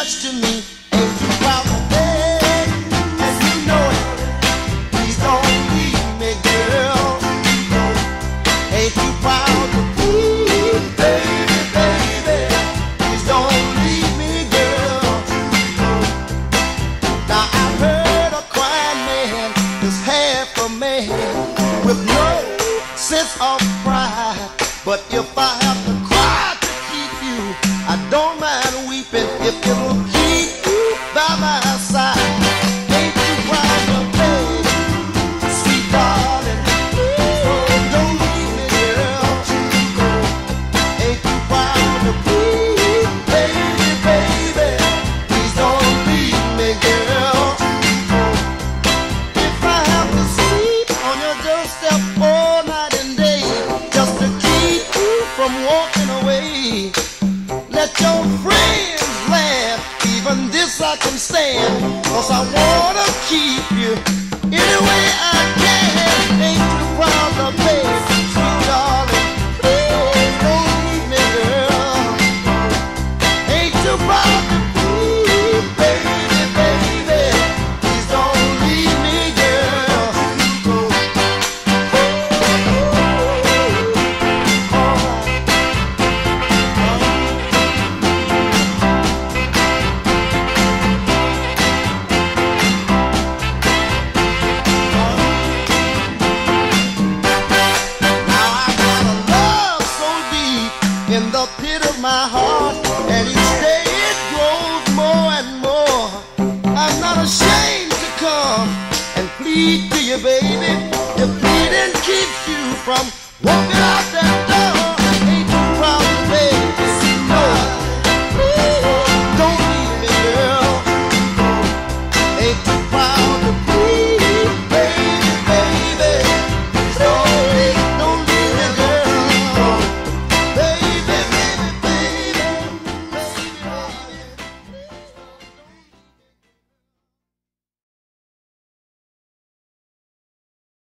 much to me. Ain't too proud to beg, and you know it. Please don't leave me, girl. Ain't too proud to please, baby, baby. Please don't leave me, girl. Now I heard a crying man is half a man with no sense of pride. But if I have to cry to keep you, I don't mind weeping if it'll keep you by my side. Ain't you proud of me, sweet darling? Oh, don't leave me, girl. Ain't you proud of me, baby, baby? Please don't leave me, girl. If I have to sleep on your doorstep all night and day just to keep you from walking away, let your friends laugh, even this I can stand, 'cause I wanna keep you any way I can. Ain't too proud to beg, sweet darling, please don't leave me, girl. Ain't too proud to please, baby, baby, please don't leave me, girl. In the pit of my heart, and each day it grows more and more. I'm not ashamed to come and plead to you, baby. If pleading keeps you from walking out there